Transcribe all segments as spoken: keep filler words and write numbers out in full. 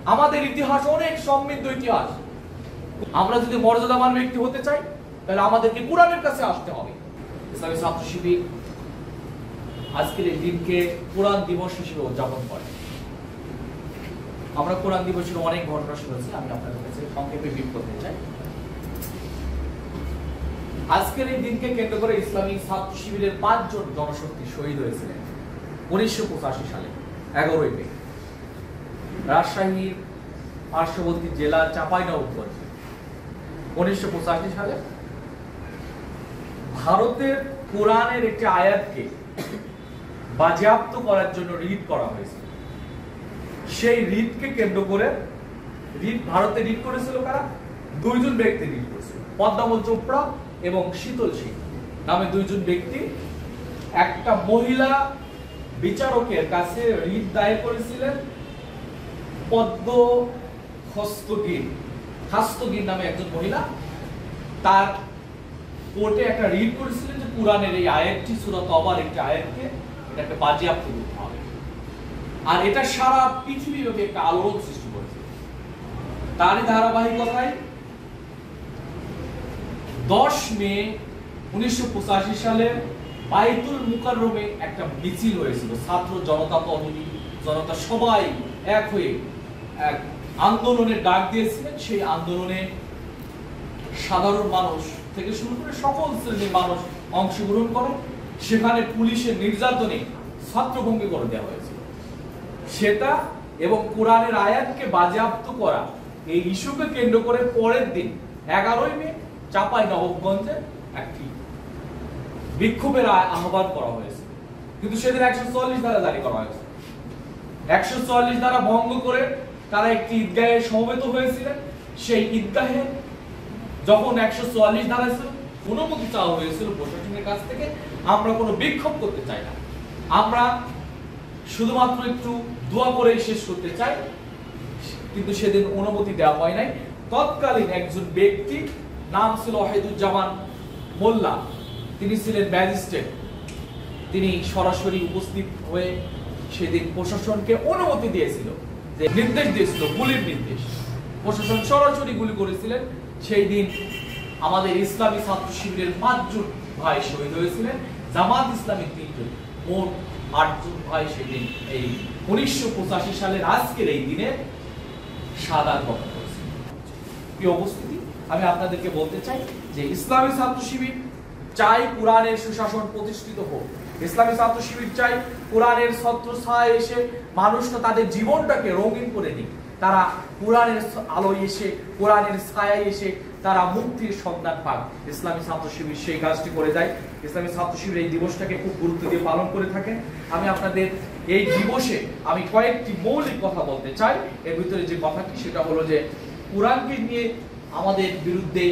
আমাদের ইতিহাস অনেক সমৃদ্ধ ইতিহাস। আমরা যদি মর্যাদাবান ব্যক্তি হতে চাই তাহলে আমাদেরকে কোরআনের কাছে আসতে হবে। ইসলামী ছাত্র শিবির আজকের এই দিনকে কোরআন দিবস হিসেবে উদযাপন করে। আমরা কোরআন দিবসের অনেক ঘটনা শুনেছি, আমি আপনাদের কাছে সংক্ষেপে ব্রিফ করতে চাই। আজকের এই দিনকে কেন্দ্র করে ইসলামী ছাত্র শিবিরের পাঁচজন জনশক্তি শহীদ হয়েছিলেন উনিশশো পঁচাশি সালে এগারোই মে রাজশাহীর পার্শ্ববর্তী জেলা চাঁপাইনবাবগঞ্জে। উনিশশো পঁচাশি সালে ভারতের কোরআনের একটি আয়াতকে বাজেয়াপ্ত করার জন্য রিট করা হয়েছিল। সেই রিটকে কেন্দ্র করে রিট ভারতে রিট করেছিল কারা? দুইজন ব্যক্তি রিট করেছিল, পদ্মাবল চোপড়া এবং শীতল সিং নামে দুইজন ব্যক্তি একটা মহিলা বিচারকের কাছে রিট দায়ের করেছিলেন। পদ্ম হস্তগীর হস্তগীর নামে একজন মহিলা তার কোর্টে একটা রিট করেছিলেন যে কোরআনের এই আয়াতটি সূরা তওবার একটি আয়াতকে এটাকে বাজেয়াপ্ত করতে হবে। আর এটা সারা পৃথিবীব্যাপী একটা আলোড়ন সৃষ্টি করেছে। তারই ধারাবাহিকতায় দশ মে উনিশশো পঁচাশি সালে বাইতুল মুকাররমে একটা মিছিল হয়েছিল। ছাত্র জনতা তরুণী জনতা সবাই এক হয়ে এক আন্দোলনের ডাক দিয়েছিলেন। সেই আন্দোলনে সাধারণ মানুষ থেকে শুরু করে সকল শ্রেণীর মানুষ অংশগ্রহণ করে। সেখানে পুলিশের নির্যাতনে ছত্রভঙ্গ করে দেওয়া হয়েছিল সেটা, এবং কোরআনের আয়াতকে বাজেয়াপ্ত করা এই ইস্যুকে কেন্দ্র করে পরের দিন এগারোই মে চাঁপাইনবাবগঞ্জে একটি বিক্ষোভের আহ্বান করা হয়েছে। কিন্তু সেদিন একশো চুয়াল্লিশ ধারা জারি করা হয়েছে। একশো চুয়াল্লিশ ধারা ভঙ্গ করে তারা একটি ঈদগাহে সমবেত হয়েছিলেন। সেই ঈদগাহে যখন একশো চুয়াল্লিশ ধারা ছিল, অনুমতি চাওয়া হয়েছিল প্রশাসনের কাছ থেকে, আমরা কোনো বিক্ষোভ করতে চাই না, আমরা শুধুমাত্র একটু দোয়া করে শেষ করতে চাই, কিন্তু সেদিন অনুমতি দেওয়া হয় নাই। তৎকালীন একজন ব্যক্তি, নাম ছিল ওয়াহিদুজ্জামান মোল্লা, তিনি ছিলেন ম্যাজিস্ট্রেট। তিনি সরাসরি উপস্থিত হয়ে সেদিন প্রশাসনকে অনুমতি দিয়েছিল, যে নির্দেশ দিয়েছিল, গুলির নির্দেশ। প্রশাসন সরাসরি গুলি করেছিলেন। সেই দিন আমাদের ইসলামী ছাত্র শিবিরের পাঁচজন ভাই শহীদ হয়েছিলেন, জামাত ইসলামী তিনজন, মোট আটজন ভাই সেদিন এই উনিশশো পঁচাশি সালের আজকের এই দিনে শাহাদাত বরণ করেছেন। প্রিয় উপস্থিতি, আমি আপনাদেরকে বলতে চাই যে ইসলামী ছাত্র শিবির চাই কোরআনের সুশাসন প্রতিষ্ঠিত হোক। ইসলামী ছাত্র শিবির চাই কোরআনের ছত্রছায়ায় এসে মানুষটা তাদের জীবনটাকে রঙিন করে নিক। তারা কোরআনের আলোয় এসে, কোরআনের ছায়ায় এসে তারা মুক্তির সন্ধান পাক। ইসলামী ছাত্র শিবির সেই কাজটি করে যায়। ইসলামী ছাত্র শিবির এই দিবসটাকে খুব গুরুত্ব দিয়ে পালন করে থাকেন। আমি আপনাদের এই দিবসে আমি কয়েকটি মৌলিক কথা বলতে চাই। এর ভিতরে যে কথাটি সেটা হলো যে কোরআনকে নিয়ে আমাদের বিরুদ্ধে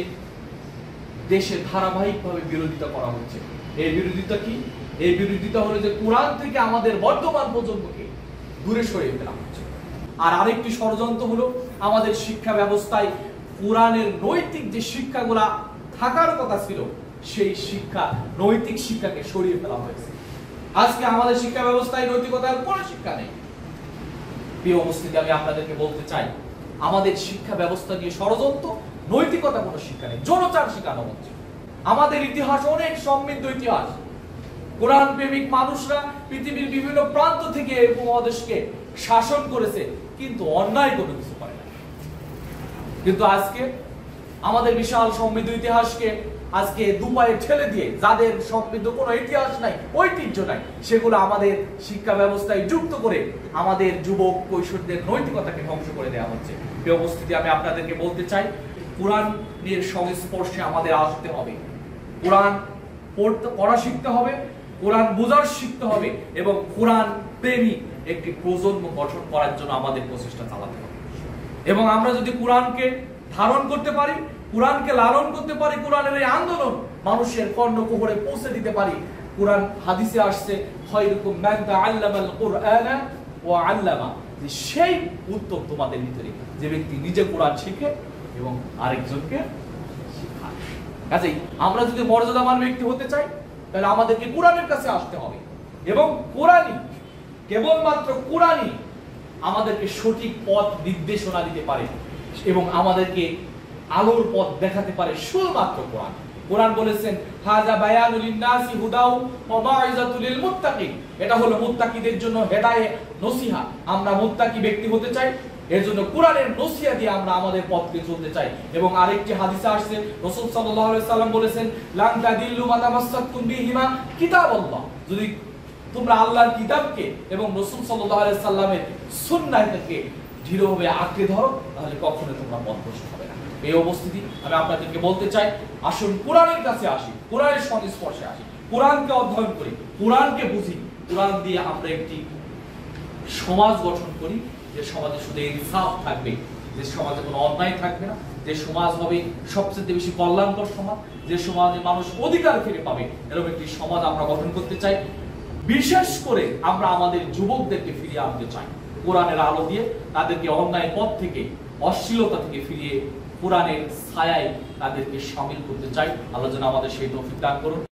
দেশে ধারাবাহিকভাবে বিরোধিতা করা হচ্ছে। এই বিরোধিতা কি? এই বিরোধিতা হলো যে কোরআন থেকে আমাদের বর্তমান প্রজন্মকে দূরে সরিয়ে ফেলা হচ্ছে। আর আরেকটি ষড়যন্ত্র হলো আমাদের শিক্ষা ব্যবস্থায় কোরআনের নৈতিক যে শিক্ষাগুলা থাকার কথা ছিল, সেই শিক্ষা, নৈতিক শিক্ষাকে সরিয়ে ফেলা হয়েছে। আজকে আমাদের শিক্ষা ব্যবস্থায় নৈতিকতার কোনো শিক্ষা নেই। প্রিয় উপস্থিতি, আমি আপনাদেরকে বলতে চাই, আমাদের শিক্ষা ব্যবস্থা নিয়ে ষড়যন্ত্র, নৈতিকতা কোনো শিক্ষা নেই, যৌনাচার শেখানো হচ্ছে। আমাদের ইতিহাস অনেক সমৃদ্ধ ইতিহাস। কোরআন প্রেমিক মানুষরা পৃথিবীর বিভিন্ন প্রান্ত থেকে উপমহাদেশকে শাসন করেছে, কিন্তু অন্যায় কোনো কিছু করে না। কিন্তু আজকে আমাদের বিশাল সমৃদ্ধ ইতিহাসকে আজকে দুপায়ে ঠেলে দিয়ে, যাদের সমৃদ্ধ কোনো ইতিহাস নাই, ঐতিহ্য নাই, সেগুলো আমাদের শিক্ষা ব্যবস্থায় যুক্ত করে আমাদের যুবক কৈশোরদের নৈতিকতাকে ধ্বংস করে দেওয়া হচ্ছে। এই অবস্থিতি আমি আপনাদেরকে বলতে চাই, কোরআনের সংস্পর্শে আমাদের আসতে হবে, কোরআন পড়তে পড়া শিখতে হবে, কোরআন বোঝার শিখতে হবে, এবং কোরআন প্রেমী একটি প্রজন্ম গঠন করার জন্য আমাদের প্রচেষ্টা চালাতে হবে। এবং আমরা যদি কোরআনকে ধারণ করতে পারি, কোরআনকে লালন করতে পারি, কোরআনের এই আন্দোলন মানুষের কর্ণকুহরে পৌঁছে দিতে পারি। কোরআন হাদিসে আসছে, খায়রুকুম মান তাআল্লামাল কুরআনা ওয়া আল্লামা, যে সেই উত্তম তোমাদের ভিতরে যে ব্যক্তি নিজে কোরআন শিখে এবং আরেকজনকে শেখায়। কাজেই আমরা যদি মর্যাদাবান ব্যক্তি হতে চাই তাহলে আমাদেরকে কোরআনের কাছে আসতে হবে, এবং কোরআনই, কেবলমাত্র কোরআনই আমাদেরকে সঠিক পথ নির্দেশনা দিতে পারে এবং আমাদেরকে আলোর পথ দেখাতে পারে শুধুমাত্র কোরআন। কোরআন বলেছেন হাযা বায়ানুল লিন-নাসি হুদাও ওয়া মাউইযাতুল লিল মুত্তাকিন, এটা হলো মুত্তাকিদের জন্য হেদায়েত নসিহত। আমরা মুত্তাকি ব্যক্তি হতে চাই, এর জন্য কোরআনের নসিহত দিয়ে আমরা আমাদের পথে চলতে চাই। এবং আরেকটি হাদিসে আসছে রাসূল সাল্লাল্লাহু আলাইহি সাল্লাম বলেছেন লান তাদিল্লু মা তামাসসাকতুম বিহিমা কিতাবাল্লাহ, যদি তোমরা আল্লাহর কিতাবকে এবং রাসূল সাল্লাল্লাহু আলাইহি সাল্লামের সুন্নাহকে দৃঢ়ভাবে আঁকড়ে ধরো, তাহলে কখনো তোমরা পথভ্রষ্ট হবে না। এই উপস্থিতি আমি আপনাদেরকে বলতে চাই, আসুন কোরআনের কাছে আসি, কোরআনের সংস্পর্শে আসি, কোরআনকে অধ্যয়ন করি, কোরআনকে বুঝি, কোরআন দিয়ে আমরা একটি সমাজ গঠন করি যে সমাজে শুধু ইনসাফ থাকবে, যে সমাজে কোনো অন্যায় থাকবে না, যে সমাজ হবে সবচেয়ে বেশি কল্যাণকর সমাজ, যে সমাজে মানুষ অধিকার ফিরে পাবে, এরকম একটি সমাজ আমরা গঠন করতে চাই। বিশেষ করে আমরা আমাদের যুবকদেরকে ফিরিয়ে আনতে চাই কোরআনের আলো দিয়ে, তাদেরকে অন্যায় পথ থেকে, অশ্লীলতা থেকে ফিরিয়ে কোরআনের ছায়ায় তাদেরকে শামিল করতে চাই। আল্লাহ যেন আমাদের সেই তৌফিক দান করুন।